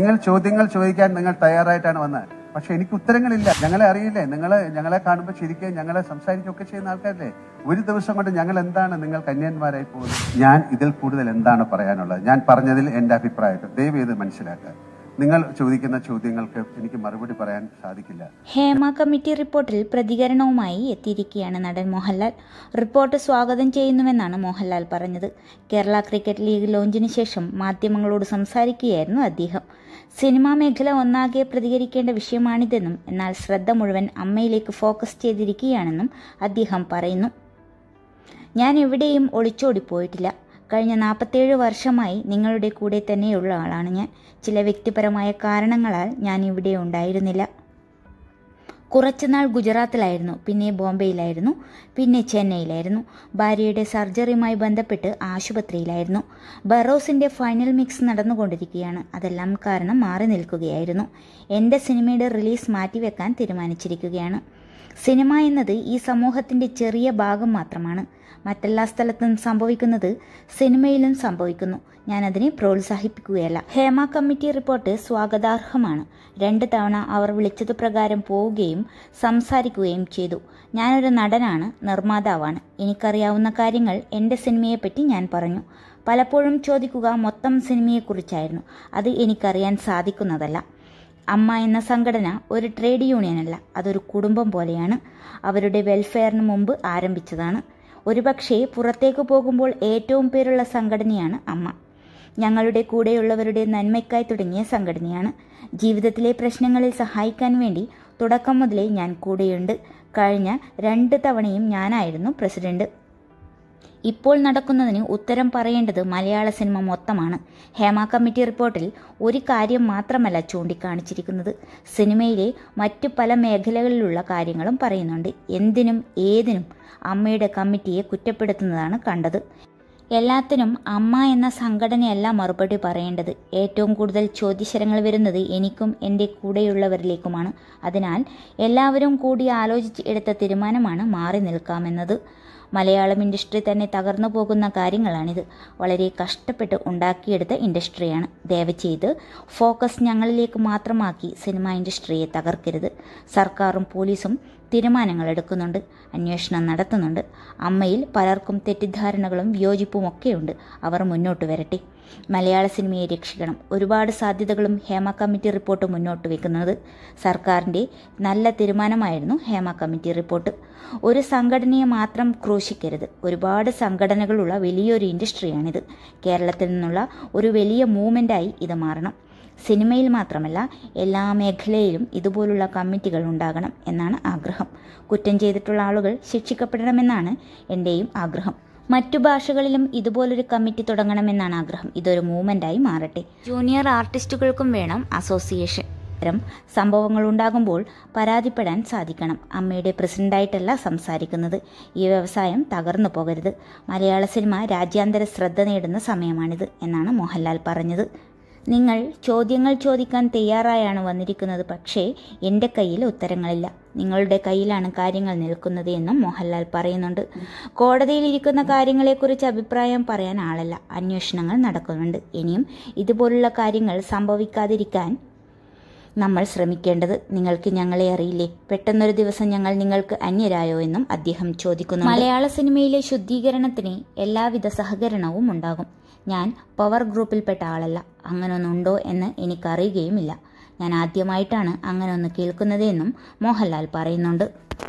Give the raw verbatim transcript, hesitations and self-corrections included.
നിങ്ങൾ ചോദ്യങ്ങൾ ചോദിക്കാൻ നിങ്ങൾ തയ്യാറായിട്ടാണ് വന്നത്. പക്ഷെ എനിക്ക് ഉത്തരങ്ങളില്ല. ഞങ്ങളെ അറിയില്ലേ? നിങ്ങളെ ഞങ്ങളെ കാണുമ്പോൾ ചിരിക്കുകയും ഞങ്ങളെ സംസാരിക്കുകയൊക്കെ ചെയ്യുന്ന ആൾക്കാരല്ലേ? ഒരു ദിവസം കൊണ്ട് ഞങ്ങൾ എന്താണ് നിങ്ങൾ കന്യാന്മാരായി പോകുന്നത്? ഞാൻ ഇതിൽ കൂടുതൽ എന്താണ് പറയാനുള്ളത്? ഞാൻ പറഞ്ഞതിൽ എന്റെ അഭിപ്രായത്തിൽ ദയവ് ചെയ്ത് മനസ്സിലാക്കുക. നിങ്ങൾ ചോദിക്കുന്ന ചോദ്യങ്ങൾക്ക് എനിക്ക് മറുപടി പറയാൻ സാധിക്കില്ല. ഹേമ കമ്മിറ്റി റിപ്പോർട്ടിൽ പ്രതികരണവുമായി എത്തിയിരിക്കുകയാണ് നടൻ മോഹൻലാൽ. റിപ്പോർട്ട് സ്വാഗതം ചെയ്യുന്നുവെന്നാണ് മോഹൻലാൽ പറഞ്ഞത്. കേരള ക്രിക്കറ്റ് ലീഗ് ലോഞ്ചിന് ശേഷം മാധ്യമങ്ങളോട് സംസാരിക്കുകയായിരുന്നു അദ്ദേഹം. സിനിമാ മേഖല ഒന്നാകെ പ്രതികരിക്കേണ്ട വിഷയമാണിതെന്നും എന്നാൽ ശ്രദ്ധ മുഴുവൻ അമ്മയിലേക്ക് ഫോക്കസ് ചെയ്തിരിക്കുകയാണെന്നും അദ്ദേഹം പറയുന്നു. ഞാൻ എവിടെയും ഒളിച്ചോടിപ്പോയിട്ടില്ല. കഴിഞ്ഞ നാൽപ്പത്തേഴ് വർഷമായി നിങ്ങളുടെ കൂടെ തന്നെയുള്ള ആളാണ് ഞാൻ. ചില വ്യക്തിപരമായ കാരണങ്ങളാൽ ഞാൻ ഇവിടെ ഉണ്ടായിരുന്നില്ല. കുറച്ചുനാൾ ഗുജറാത്തിലായിരുന്നു, പിന്നെ ബോംബെയിലായിരുന്നു, പിന്നെ ചെന്നൈയിലായിരുന്നു. ഭാര്യയുടെ സർജറിയുമായി ബന്ധപ്പെട്ട് ആശുപത്രിയിലായിരുന്നു. ബറോസിൻ്റെ ഫൈനൽ മിക്സ് നടന്നുകൊണ്ടിരിക്കുകയാണ്. അതെല്ലാം കാരണം മാറി നിൽക്കുകയായിരുന്നു. എൻ്റെ സിനിമയുടെ റിലീസ് മാറ്റിവെക്കാൻ തീരുമാനിച്ചിരിക്കുകയാണ്. സിനിമ എന്നത് ഈ സമൂഹത്തിൻ്റെ ചെറിയ ഭാഗം മാത്രമാണ്. മറ്റെല്ലാ സ്ഥലത്തും സംഭവിക്കുന്നത് സിനിമയിലും സംഭവിക്കുന്നു. ഞാനതിനെ പ്രോത്സാഹിപ്പിക്കുകയല്ല. ഹേമ കമ്മിറ്റി റിപ്പോർട്ട് സ്വാഗതാർഹമാണ്. രണ്ട് തവണ അവർ വിളിച്ചത് പ്രകാരം പോവുകയും സംസാരിക്കുകയും ചെയ്തു. ഞാനൊരു നടനാണ്, നിർമ്മാതാവാണ്. എനിക്കറിയാവുന്ന കാര്യങ്ങൾ എൻ്റെ സിനിമയെപ്പറ്റി ഞാൻ പറഞ്ഞു. പലപ്പോഴും ചോദിക്കുക മൊത്തം സിനിമയെക്കുറിച്ചായിരുന്നു. അത് എനിക്കറിയാൻ സാധിക്കുന്നതല്ല. അമ്മ എന്ന സംഘടന ഒരു ട്രേഡ് യൂണിയനല്ല, അതൊരു കുടുംബം പോലെയാണ്. അവരുടെ വെൽഫെയറിന് മുമ്പ് ആരംഭിച്ചതാണ്. ഒരുപക്ഷെ പുറത്തേക്ക് പോകുമ്പോൾ ഏറ്റവും പേരുള്ള സംഘടനയാണ് അമ്മ. ഞങ്ങളുടെ കൂടെയുള്ളവരുടെ നന്മയ്ക്കായി തുടങ്ങിയ സംഘടനയാണ്. ജീവിതത്തിലെ പ്രശ്നങ്ങളിൽ സഹായിക്കാൻ വേണ്ടി തുടക്കം മുതലേ ഞാൻ കൂടെയുണ്ട്. കഴിഞ്ഞ രണ്ട് തവണയും ഞാനായിരുന്നു പ്രസിഡന്റ്. ഇപ്പോൾ നടക്കുന്നതിന് ഉത്തരം പറയേണ്ടത് മലയാള സിനിമ മൊത്തമാണ്. ഹേമ കമ്മിറ്റി റിപ്പോർട്ടിൽ ഒരു കാര്യം മാത്രമല്ല ചൂണ്ടിക്കാണിച്ചിരിക്കുന്നത്. സിനിമയിലെ മറ്റു പല മേഖലകളിലുള്ള കാര്യങ്ങളും പറയുന്നുണ്ട്. എന്തിനും ഏതിനും അമ്മയുടെ കമ്മിറ്റിയെ കുറ്റപ്പെടുത്തുന്നതാണ് കണ്ടത്. എല്ലാത്തിനും അമ്മ എന്ന സംഘടനയല്ല മറുപടി പറയേണ്ടത്. ഏറ്റവും കൂടുതൽ ചോദ്യശരങ്ങൾ വരുന്നത് എനിക്കും എൻ്റെ കൂടെയുള്ളവരിലേക്കുമാണ്. അതിനാൽ എല്ലാവരും കൂടി ആലോചിച്ച് എടുത്ത തീരുമാനമാണ് മാറി നിൽക്കാമെന്നത്. മലയാളം ഇൻഡസ്ട്രി തന്നെ തകർന്നു പോകുന്ന കാര്യങ്ങളാണിത്. വളരെ കഷ്ടപ്പെട്ട് ഉണ്ടാക്കിയെടുത്ത ഇൻഡസ്ട്രിയാണ്. ദയവ് ചെയ്ത് ഫോക്കസ് ഞങ്ങളിലേക്ക് മാത്രമാക്കി സിനിമ ഇൻഡസ്ട്രിയെ തകർക്കരുത്. സർക്കാരും പോലീസും തീരുമാനങ്ങൾ എടുക്കുന്നുണ്ട്, അന്വേഷണം നടത്തുന്നുണ്ട്. അമ്മയിൽ പലർക്കും തെറ്റിദ്ധാരണകളും വിയോജിപ്പുമൊക്കെയുണ്ട്. അവർ മുന്നോട്ട് വരട്ടെ. മലയാള സിനിമയെ രക്ഷിക്കണം. ഒരുപാട് സാധ്യതകളും ഹേമ കമ്മിറ്റി റിപ്പോർട്ട് മുന്നോട്ട് വെക്കുന്നത്. സർക്കാരിൻ്റെ നല്ല തീരുമാനമായിരുന്നു ഹേമ കമ്മിറ്റി റിപ്പോർട്ട്. ഒരു സംഘടനയെ മാത്രം ക്രൂശിക്കരുത്. ഒരുപാട് സംഘടനകളുള്ള വലിയൊരു ഇൻഡസ്ട്രിയാണിത്. കേരളത്തിൽ നിന്നുള്ള ഒരു വലിയ മൂവ്മെൻ്റായി ഇത് മാറണം. സിനിമയിൽ മാത്രമല്ല എല്ലാ മേഖലയിലും ഇതുപോലുള്ള കമ്മിറ്റികൾ ഉണ്ടാകണം എന്നാണ് ആഗ്രഹം. കുറ്റം ചെയ്തിട്ടുള്ള ആളുകൾ ശിക്ഷിക്കപ്പെടണമെന്നാണ് എൻ്റെയും ആഗ്രഹം. മറ്റു ഭാഷകളിലും ഇതുപോലൊരു കമ്മിറ്റി തുടങ്ങണമെന്നാണ് ആഗ്രഹം. ഇതൊരു മൂവ്മെൻ്റായി മാറട്ടെ. ജൂനിയർ ആർട്ടിസ്റ്റുകൾക്കും വേണം അസോസിയേഷൻ. ഇത്തരം സംഭവങ്ങൾ ഉണ്ടാകുമ്പോൾ പരാതിപ്പെടാൻ സാധിക്കണം. അമ്മയുടെ പ്രസിഡന്റായിട്ടല്ല സംസാരിക്കുന്നത്. ഈ വ്യവസായം തകർന്നു പോകരുത്. മലയാള സിനിമ രാജ്യാന്തര ശ്രദ്ധ നേടുന്ന സമയമാണിത് എന്നാണ് മോഹൻലാൽ പറഞ്ഞത്. നിങ്ങൾ ചോദ്യങ്ങൾ ചോദിക്കാൻ തയ്യാറായാണ് വന്നിരിക്കുന്നത്, പക്ഷേ എൻ്റെ കയ്യിൽ ഉത്തരങ്ങളില്ല. നിങ്ങളുടെ കയ്യിലാണ് കാര്യങ്ങൾ നിൽക്കുന്നത് എന്നും മോഹൻലാൽ പറയുന്നുണ്ട്. കോടതിയിലിരിക്കുന്ന കാര്യങ്ങളെക്കുറിച്ച് അഭിപ്രായം പറയാൻ ആളല്ല. അന്വേഷണങ്ങൾ നടക്കുന്നുണ്ട്. ഇനിയും ഇതുപോലുള്ള കാര്യങ്ങൾ സംഭവിക്കാതിരിക്കാൻ നമ്മൾ ശ്രമിക്കേണ്ടത്. നിങ്ങൾക്ക് ഞങ്ങളെ അറിയില്ലേ? പെട്ടെന്നൊരു ദിവസം ഞങ്ങൾ നിങ്ങൾക്ക് അന്യരായോ എന്നും അദ്ദേഹം ചോദിക്കുന്നു. മലയാള സിനിമയിലെ ശുദ്ധീകരണത്തിന് എല്ലാവിധ സഹകരണവും ഉണ്ടാകും. ഞാൻ പവർ ഗ്രൂപ്പിൽപ്പെട്ട ആളല്ല. അങ്ങനൊന്നുണ്ടോ എന്ന് എനിക്കറിയുകയുമില്ല. ഞാൻ ആദ്യമായിട്ടാണ് അങ്ങനെയൊന്ന് കേൾക്കുന്നത് എന്നും മോഹൻലാൽ പറയുന്നുണ്ട്.